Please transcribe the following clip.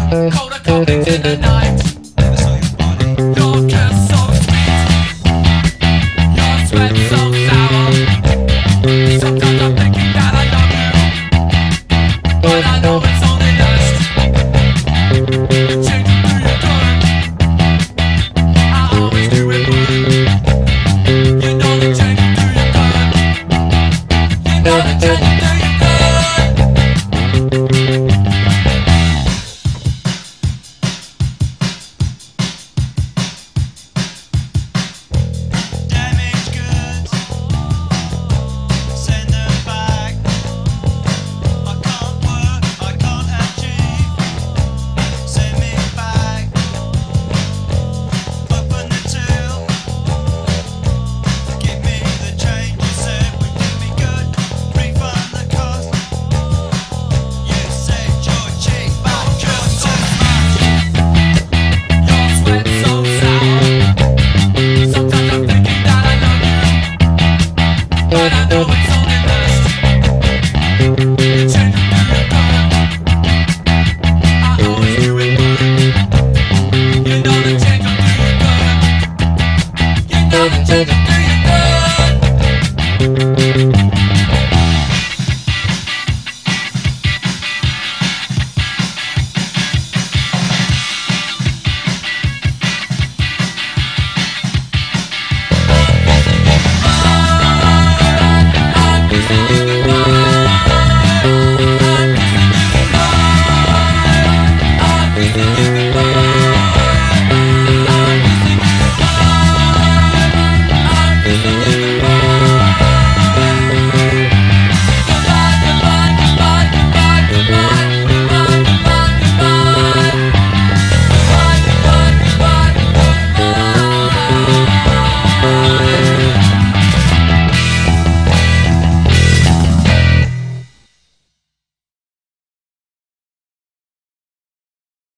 Colder coffins in the night. Your kiss so sweet. Your sweat so sour. Sometimes I'm thinking that I love you, but I know it's only lust. You're changing through your blood. I always knew it would. You know you're changing through your blood. You know you're changing through your blood. But I know it's only lust. You're changing through your blood. I always knew it would. You know the changing through your blood. You know the changing through your blood. I'm